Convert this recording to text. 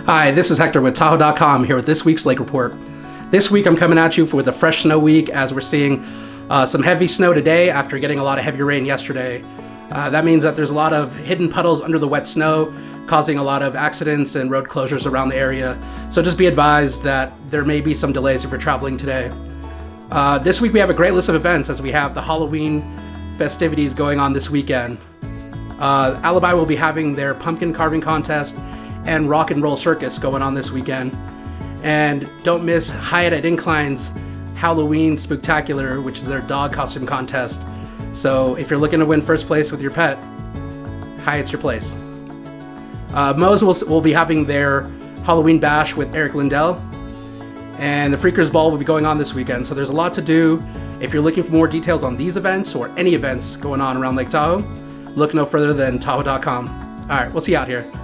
Hi, this is Hector with Tahoe.com here with this week's lake report. This week I'm coming at you with a fresh snow week as we're seeing some heavy snow today after getting a lot of heavy rain yesterday. That means that there's a lot of hidden puddles under the wet snow causing a lot of accidents and road closures around the area. So just be advised that there may be some delays if you're traveling today. This week we have a great list of events as we have the Halloween festivities going on this weekend. Alibi will be having their pumpkin carving contest and rock and roll circus going on this weekend. And don't miss Hyatt at Incline's Halloween Spooktacular, which is their dog costume contest. So if you're looking to win first place with your pet, Hyatt's your place. Moe's will be having their Halloween bash with Eric Lindell. And the Freakers Ball will be going on this weekend. So there's a lot to do. If you're looking for more details on these events or any events going on around Lake Tahoe, look no further than Tahoe.com. All right, we'll see you out here.